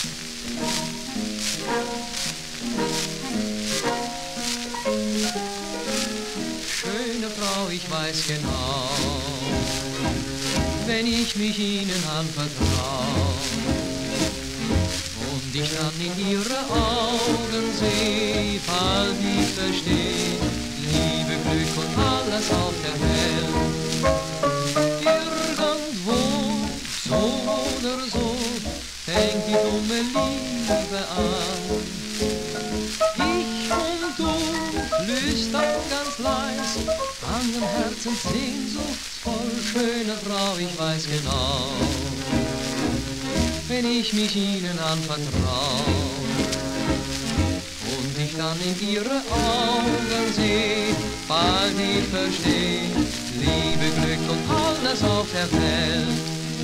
Schöne Frau, ich weiß genau, wenn ich mich Ihnen anvertrau und ich dann in Ihre Augen seh, bald ich versteh, Liebe, Glück und alles auf der Welt. Irgendwo, so oder so, fängt die dumme Liebe an. Ich und du flüstern ganz leis an dem Herzen sehnsuchtsvoll. Schöne Frau, ich weiß genau, wenn ich mich Ihnen anvertrau und ich dann in Ihre Augen seh, bald ich versteh, Liebe, Glück und alles auf der Welt.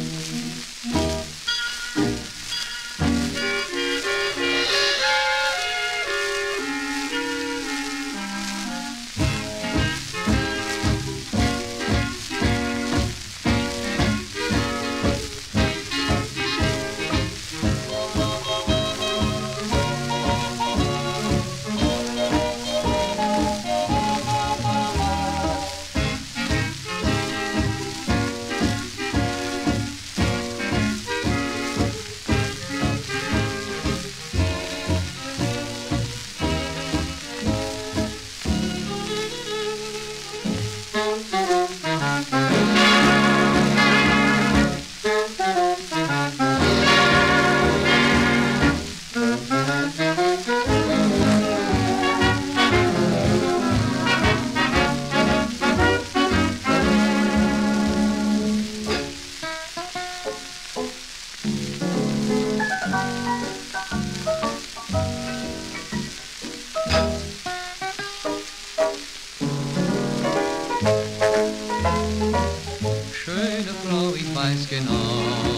Schöne Frau, ich weiß genau,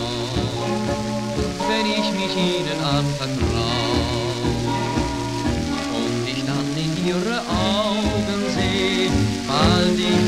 wenn ich mich Ihnen anvertrau und ich dann in Ihre Augen seh, bald ich